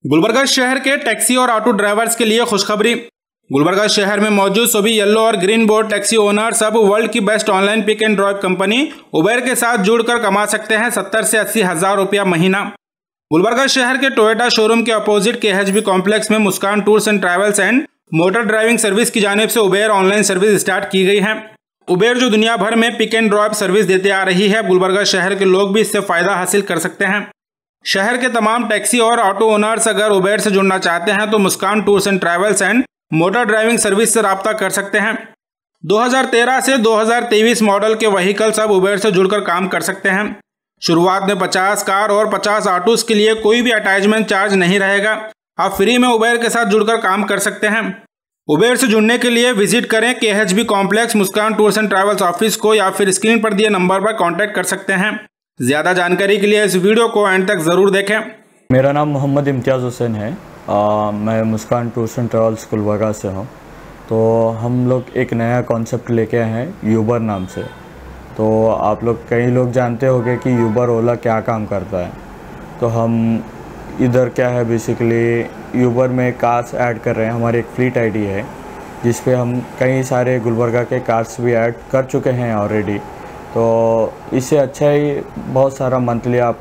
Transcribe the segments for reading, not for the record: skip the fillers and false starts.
गुलबर्गा शहर के टैक्सी और ऑटो ड्राइवर्स के लिए खुशखबरी। गुलबर्गा शहर में मौजूद सभी येलो और ग्रीन बोर्ड टैक्सी ओनर्स अब वर्ल्ड की best online pick and drop company Uber के साथ जुड़कर कमा सकते हैं 70 से 80 हज़ार रुपया महीना। गुलबर्गा शहर के टोयोटा शोरूम के अपोजिट KHB कॉम्प्लेक्स में Muskan tours and travels and motor driving service की जानिब से उबेर ऑनलाइन सर्विस स्टार्ट की गई है। उबेर जो दुनिया भर में पिक एंड ड्रॉप सर्विस देते आ रही है, गुलबर्गा शहर के लोग भी इससे फायदा हासिल कर सकते हैं। शहर के तमाम टैक्सी और ऑटो ओनर्स अगर उबेर से जुड़ना चाहते हैं तो Muskan tours and travels and motor driving service से राब्ता कर सकते हैं। 2013 से 2023 मॉडल के व्हीकल्स अब उबेर से जुड़कर काम कर सकते हैं। शुरुआत में 50 कार और 50 ऑटोस के लिए कोई भी अटैचमेंट चार्ज नहीं रहेगा। आप फ्री में उबेर के साथ जुड़कर काम कर सकते हैं। उबेर से जुड़ने के लिए विजिट करें KHB complex Muskan tours and travels office को या फिर स्क्रीन पर दिए नंबर पर कॉन्टैक्ट कर सकते हैं। ज़्यादा जानकारी के लिए इस वीडियो को एंड तक ज़रूर देखें। मेरा नाम मोहम्मद इम्तियाज़ हुसैन है। मैं Muskan tours and travels Gulbarga से हूँ। तो हम लोग एक नया कॉन्सेप्ट लेके आए हैं यूबर नाम से। तो आप लोग कई लोग जानते होंगे कि यूबर ओला क्या काम करता है। तो हम इधर क्या है, बेसिकली यूबर में कार्स ऐड कर रहे हैं। हमारी एक फ्लीट आईडी है जिस पे हम कई सारे गुलबर्गा के कार्स भी ऐड कर चुके हैं ऑलरेडी। तो इससे अच्छा ही बहुत सारा मंथली आप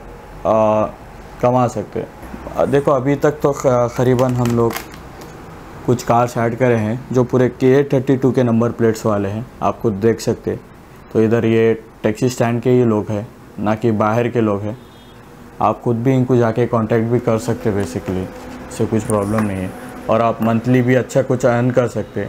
कमा सकते हैं। देखो, अभी तक तो क़रीबन हम लोग कुछ कार्स ऐड करे हैं जो पूरे K32 के नंबर प्लेट्स वाले हैं, आप खुद देख सकते। तो इधर ये टैक्सी स्टैंड के ही लोग हैं, ना कि बाहर के लोग हैं। आप खुद भी इनको जाके कांटेक्ट भी कर सकते, बेसिकली इससे कुछ प्रॉब्लम नहीं है। और आप मंथली भी अच्छा कुछ अर्न कर सकते।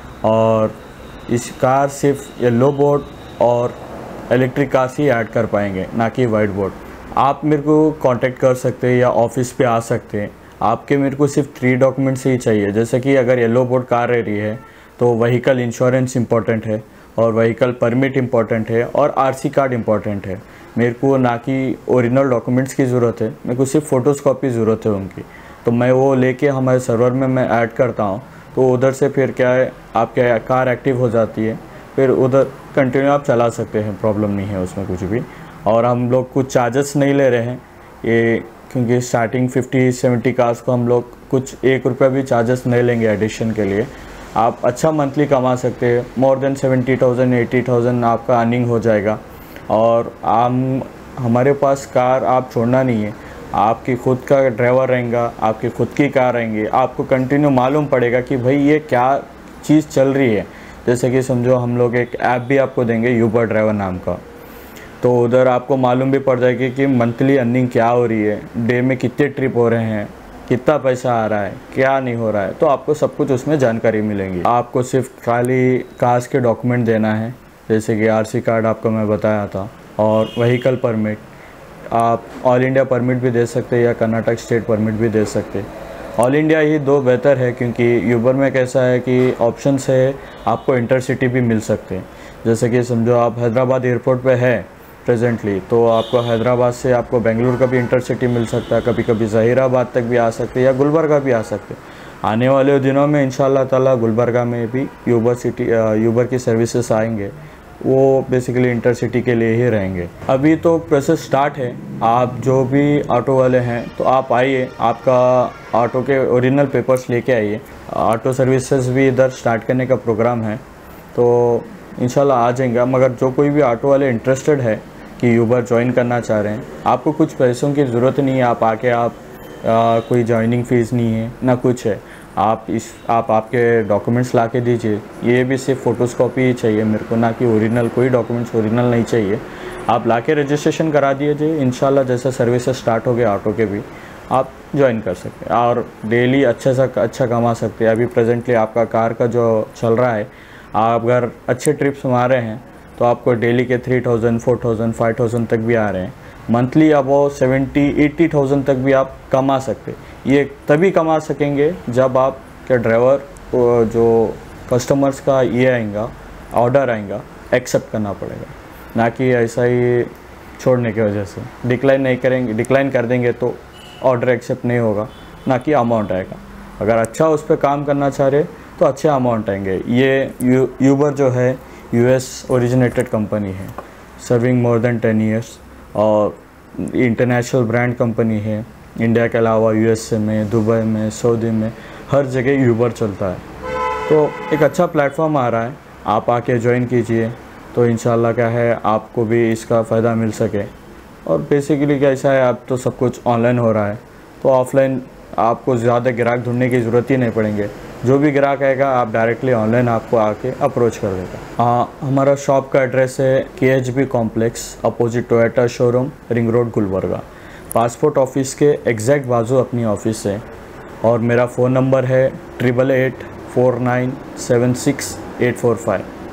और इस कार सिर्फ येलो बोर्ड और इलेक्ट्रिक कार्स ही ऐड कर पाएंगे, ना कि वाइट बोर्ड। आप मेरे को कांटेक्ट कर सकते हैं या ऑफिस पे आ सकते हैं। आपके मेरे को सिर्फ 3 डॉक्यूमेंट्स ही चाहिए। जैसे कि अगर येलो बोर्ड कार रह रही है तो व्हीकल इंश्योरेंस इंपॉर्टेंट है और व्हीकल परमिट इंपॉर्टेंट है और RC कार्ड इंपॉर्टेंट है। मेरे को ना कि ओरिजिनल डॉक्यूमेंट्स की ज़रूरत है, मेरे को सिर्फ फ़ोटोज़ कॉपी ज़रूरत है उनकी। तो मैं वो लेके हमारे सर्वर में मैं ऐड करता हूँ। तो उधर से फिर क्या है, आपके कार एक्टिव हो जाती है, फिर उधर कंटिन्यू आप चला सकते हैं, प्रॉब्लम नहीं है उसमें कुछ भी। और हम लोग कुछ चार्जेस नहीं ले रहे हैं ये, क्योंकि स्टार्टिंग 50-70 कार्स को हम लोग कुछ 1 रुपया भी चार्जेस नहीं लेंगे एडिशन के लिए। आप अच्छा मंथली कमा सकते हैं, मोर देन 70,000-80,000 आपका अर्निंग हो जाएगा। और हमारे पास कार आप छोड़ना नहीं है, आपकी खुद का ड्राइवर रहेगा, आपकी खुद की कार रहेंगे। आपको कंटिन्यू मालूम पड़ेगा कि भाई ये क्या चीज़ चल रही है। जैसे कि समझो हम लोग एक ऐप भी आपको देंगे यूबर ड्राइवर नाम का। तो उधर आपको मालूम भी पड़ जाएगी कि मंथली अर्निंग क्या हो रही है, डे में कितने ट्रिप हो रहे हैं, कितना पैसा आ रहा है, क्या नहीं हो रहा है। तो आपको सब कुछ उसमें जानकारी मिलेंगी। आपको सिर्फ खाली कार्स के डॉक्यूमेंट देना है, जैसे कि RC कार्ड आपको मैं बताया था, और व्हीकल परमिट। आप ऑल इंडिया परमिट भी दे सकते या कर्नाटक स्टेट परमिट भी दे सकते। ऑल इंडिया ही 2 बेहतर है, क्योंकि यूबर में कैसा है कि ऑप्शंस है, आपको इंटरसिटी भी मिल सकते हैं। जैसे कि समझो आप हैदराबाद एयरपोर्ट पे है प्रेजेंटली, तो आपको हैदराबाद से आपको बेंगलुरु का भी इंटरसिटी मिल सकता है, कभी कभी ज़हीराबाद तक भी आ सकते या गुलबर्गा भी आ सकते। आने वाले दिनों में इंशाल्लाह ताला गुलबर्गा में भी यूबर की सर्विसेज आएंगे। वो बेसिकली इंटरसिटी के लिए ही रहेंगे। अभी तो प्रोसेस स्टार्ट है। आप जो भी ऑटो वाले हैं तो आप आइए, आपका ऑटो के ओरिजिनल पेपर्स लेके आइए। ऑटो सर्विसेज भी इधर स्टार्ट करने का प्रोग्राम है, तो इंशाल्लाह आ जाएंगे। मगर जो कोई भी ऑटो वाले इंटरेस्टेड है कि यूबर ज्वाइन करना चाह रहे हैं, आपको कुछ पैसों की ज़रूरत नहीं है। आप आके कोई ज्वाइनिंग फ़ीस नहीं है ना कुछ है। आप आपके डॉक्यूमेंट्स ला के दीजिए। ये भी सिर्फ फ़ोटोज़ कॉपी ही चाहिए मेरे को, ना कि ओरिजिनल। कोई डॉक्यूमेंट्स ओरिजिनल नहीं चाहिए। आप ला के रजिस्ट्रेशन करा दीजिए। इंशाल्लाह जैसे सर्विसेज स्टार्ट हो गए ऑटो के भी, आप ज्वाइन कर सकते हैं और डेली अच्छा कमा सकते हैं। अभी प्रेजेंटली आपका कार का जो चल रहा है, आप अगर अच्छे ट्रिप्स मार रहे हैं तो आपको डेली के 3,000, 4,000, 5,000 तक भी आ रहे हैं। मंथली अब वो 70-80,000 तक भी आप कमा सकते। ये तभी कमा सकेंगे जब आपके ड्राइवर जो कस्टमर्स का ये आएगा, ऑर्डर आएगा, एक्सेप्ट करना पड़ेगा, ना कि ऐसा ही छोड़ने की वजह से। डिक्लाइन कर देंगे तो ऑर्डर एक्सेप्ट नहीं होगा, ना कि अमाउंट आएगा। अगर अच्छा उस पर काम करना चाह रहे तो अच्छे अमाउंट आएंगे। ये यूबर जो है US ओरिजिनेटेड कंपनी है, सर्विंग मोर देन 10 ईयर्स, और इंटरनेशनल ब्रांड कंपनी है। इंडिया के अलावा USA में, दुबई में, सऊदी में, हर जगह यूबर चलता है। तो एक अच्छा प्लेटफॉर्म आ रहा है, आप आके ज्वाइन कीजिए तो इंशाल्लाह क्या है आपको भी इसका फ़ायदा मिल सके। और बेसिकली कैसा है, अब तो सब कुछ ऑनलाइन हो रहा है, तो ऑफलाइन आपको ज़्यादा ग्राहक ढूंढने की ज़रूरत ही नहीं पड़ेंगे। जो भी ग्राहक आएगा आप डायरेक्टली ऑनलाइन आपको आके अप्रोच कर देगा। हमारा शॉप का एड्रेस है KHB complex, opposite Toyota showroom, ring road, Gulbarga. Passport office के एग्जैक्ट बाजू अपनी ऑफिस है। और मेरा फ़ोन नंबर है 8884976845।